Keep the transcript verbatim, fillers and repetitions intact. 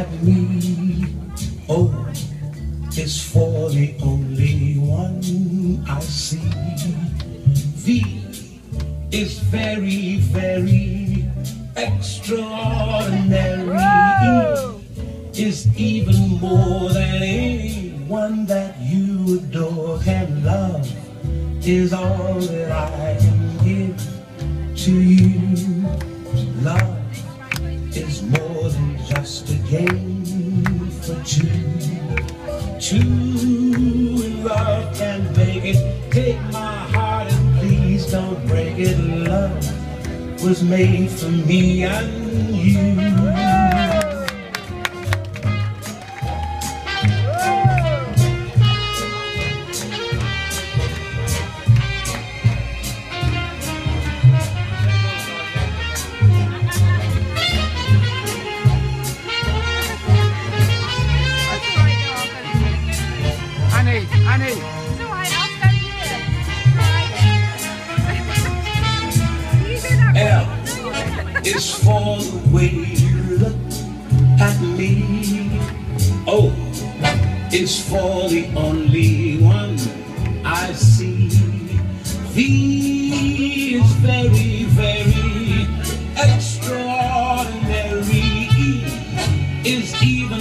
at me. O is for the only one I see. V is very, very extraordinary. E is even more than anyone that you adore can love. Is all that I can give to you. Love is more than just a game for two. Two in love can make it. Take my heart and please don't break it. Love was made for me and you. Honey. So I asked them L is for the way you look at me. O is for the only one I see. V is very, very extraordinary. E is even